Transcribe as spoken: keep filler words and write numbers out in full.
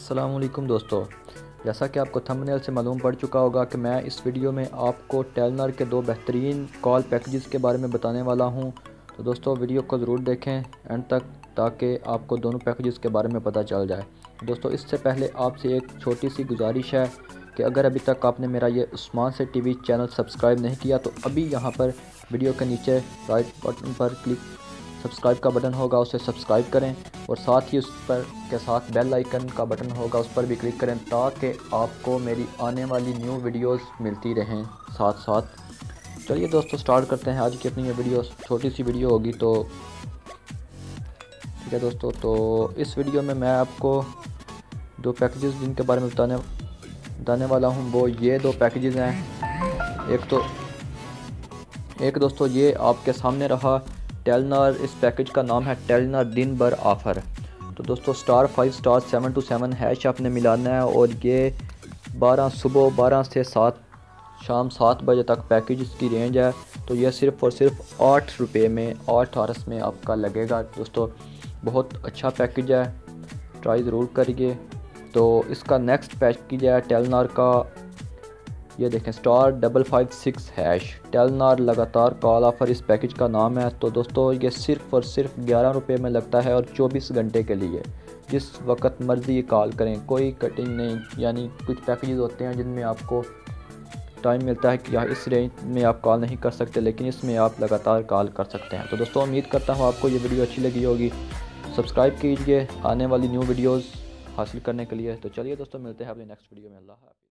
अस्सलाम वालेकुम दोस्तों, जैसा कि आपको थंबनेल से मालूम पड़ चुका होगा कि मैं इस वीडियो में आपको टेलनर के दो बेहतरीन कॉल पैकेजेस के बारे में बताने वाला हूं। तो दोस्तों वीडियो को ज़रूर देखें एंड तक ताकि आपको दोनों पैकेजेस के बारे में पता चल जाए। दोस्तों इससे पहले आपसे एक छोटी सी गुजारिश है कि अगर अभी तक आपने मेरा ये उस्मान से टीवी चैनल सब्सक्राइब नहीं किया तो अभी यहाँ पर वीडियो के नीचे राइट बटन पर क्लिक सब्सक्राइब का बटन होगा, उसे सब्सक्राइब करें और साथ ही उस पर के साथ बेल आइकन का बटन होगा, उस पर भी क्लिक करें ताकि आपको मेरी आने वाली न्यू वीडियोस मिलती रहें साथ साथ। चलिए दोस्तों स्टार्ट करते हैं आज की अपनी ये वीडियो। छोटी सी वीडियो होगी तो ठीक है दोस्तों। तो इस वीडियो में मैं आपको दो पैकेजेस जिनके बारे में बताने बताने वाला हूँ वो ये दो पैकेजेस हैं। एक तो एक दोस्तों ये आपके सामने रहा टेलनर, इस पैकेज का नाम है टेलनर दिन भर ऑफ़र। तो दोस्तों star five star seven two seven hash आपने मिलाना है और ये बारह सुबह बारह से सात शाम सात बजे तक पैकेज इसकी रेंज है। तो ये सिर्फ़ और सिर्फ आठ रुपये में आठ आरस में आपका लगेगा। दोस्तों बहुत अच्छा पैकेज है, ट्राई ज़रूर करिए। तो इसका नेक्स्ट पैकेज है टेलनर का, ये देखें star double five six hash Telenor लगातार कॉल ऑफ़र इस पैकेज का नाम है। तो दोस्तों ये सिर्फ़ और सिर्फ ग्यारह रुपये में लगता है और चौबीस घंटे के लिए जिस वक्त मर्ज़ी कॉल करें, कोई कटिंग नहीं। यानी कुछ पैकेजेस होते हैं जिनमें आपको टाइम मिलता है कि यहाँ इस रेंज में आप कॉल नहीं कर सकते, लेकिन इसमें आप लगातार कॉल कर सकते हैं। तो दोस्तों उम्मीद करता हूँ आपको ये वीडियो अच्छी लगी होगी। सब्सक्राइब कीजिए आने वाली न्यू वीडियोज़ हासिल करने के लिए। तो चलिए दोस्तों मिलते हैं अपने नेक्स्ट वीडियो में। अल्लाह हाफ़िज़।